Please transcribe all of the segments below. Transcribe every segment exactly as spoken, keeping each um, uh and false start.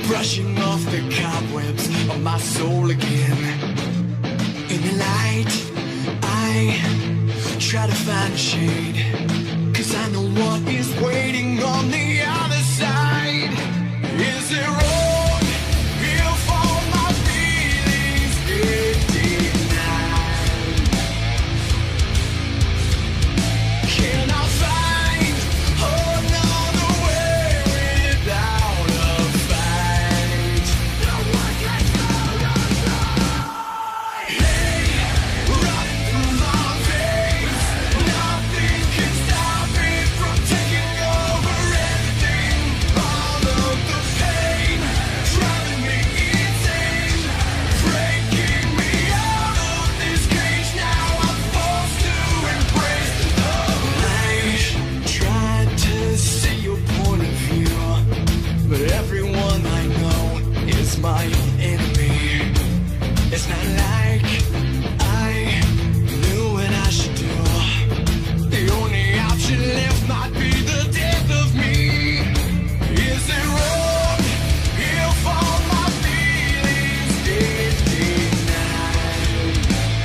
brushing off the cobwebs of my soul again. In the light, I try to find a shade, 'cause I know what is waiting on the other side. Is it wrong if all my feelings get denied? Can I find another way without a fight? No one can stand aside. Hey, running through my veins, nothing can stop me from taking over everything. All of the pain driving me insane, breaking me out of this cage. Now I'm forced to embrace the light. Tried to see your point of view, but everyone I know is my enemy. It's not like I knew what I should do. The only option left might be the death of me. Is it wrong if all my feelings get denied?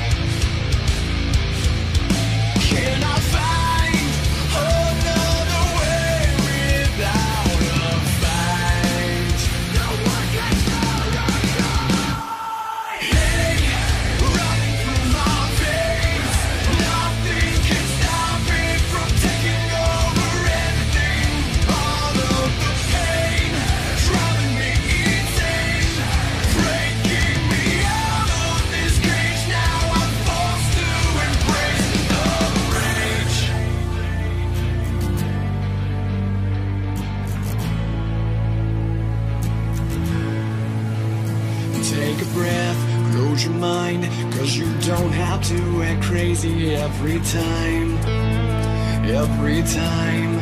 Can I find another way without a fight? No one can stand aside. Hey, running through my veins, nothing can stop me from taking over everything. All of the pain driving me insane, breaking me out of this cage. Now I'm forced to embrace the rage. Take a breath, close your mind, 'cause you don't have to act crazy every time, every time.